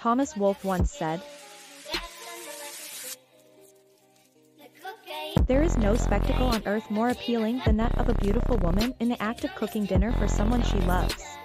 Thomas Wolfe once said, "There is no spectacle on earth more appealing than that of a beautiful woman in the act of cooking dinner for someone she loves."